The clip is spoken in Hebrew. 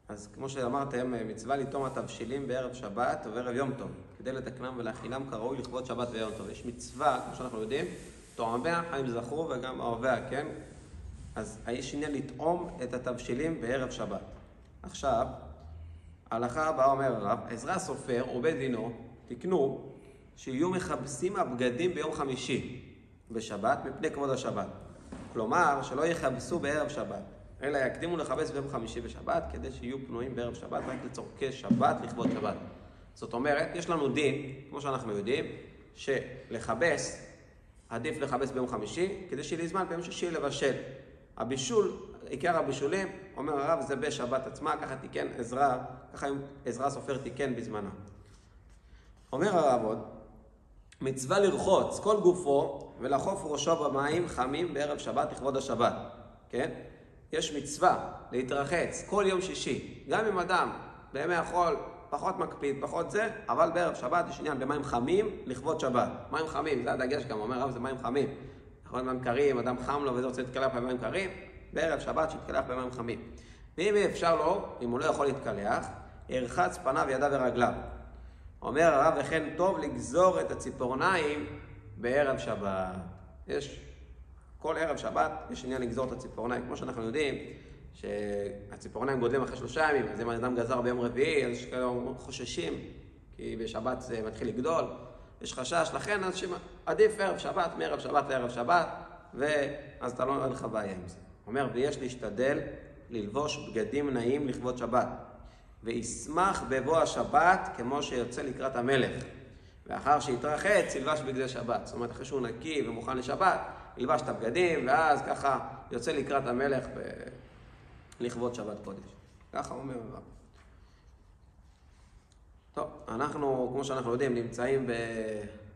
אז כמו שאמרתם, מצווה לטום התבשילים בערב שבת ובערב יום טוב, כדי לתקנם ולהכינם כראוי לכבוד שבת ויום טוב. יש מצווה, כמו שאנחנו יודעים, טועמיה חיים זכרו וגם אוהביה, כן? אז יש עניין לטעום את התבשילים בערב שבת. עכשיו, ההלכה הבאה אומר הרב, עזרא הסופר ובית דינו תקנו שיהיו מכבסים הבגדים ביום חמישי בשבת מפני כבוד השבת. כלומר, שלא יכבסו בערב שבת, אלא יקדימו לכבס ביום חמישי בשבת, כדי שיהיו פנויים בערב שבת רק לצורכי שבת לכבוד שבת. זאת אומרת, יש לנו דין, כמו שאנחנו יודעים, שלכבס, עדיף לכבס ביום חמישי, כדי שיהיה לי זמן ביום שישי לבשל. הבישול, עיקר הבישולים, אומר הרב, זה בשבת עצמה, ככה תיקן עזרא, ככה עזרא הסופר תיקן בזמנה. אומר הרב עוד, מצווה לרחוץ כל גופו ולחוף ראשו במים חמים בערב שבת לכבוד השבת, כן? יש מצווה להתרחץ כל יום שישי, גם אם אדם בימי החול פחות מקפיד, פחות זה, אבל בערב שבת יש עניין במים חמים לכבוד שבת. מים חמים, זה הדגש גם, אומר הרב, זה מים חמים. יכול להיות מים קרים, אדם חם לו וזה רוצה להתקלח במים קרים, בערב שבת שיתקלח במים חמים. ואם אפשר לו, אם הוא לא יכול להתקלח, ירחץ פניו, ידיו ורגליו. אומר הרב, וכן טוב לגזור את הציפורניים בערב שבת. כל ערב שבת יש עניין לגזור את הציפורניים. כמו שאנחנו יודעים, שהציפורניים גודלים אחרי 3 ימים, אז אם אדם גזר ביום רביעי, אז יש כאלה חוששים, כי בשבת זה מתחיל לגדול. יש חשש, לכן עדיף ערב שבת, מערב שבת לערב שבת, ואז אתה לא אין לך בעיה עם זה. אומר, ויש להשתדל ללבוש בגדים נעים לכבוד שבת. וישמח בבוא השבת כמו שיוצא לקראת המלך. ואחר שיתרחץ, ילבש בגדי שבת. זאת אומרת, אחרי שהוא נקי ומוכן לשבת, ילבש את הבגדים, ואז ככה יוצא לקראת המלך לכבוד שבת קודש. ככה אומר הרב. טוב, אנחנו, כמו שאנחנו יודעים, נמצאים